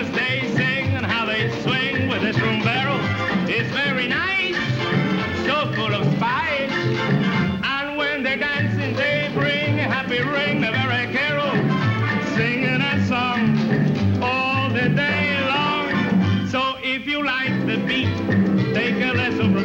'cause they sing and how they swing with this rumbero. It's very nice, so full of spice. And when they're dancing, they bring a happy ring, the very carol, singing a song all the day long. So if you like the beat, take a lesson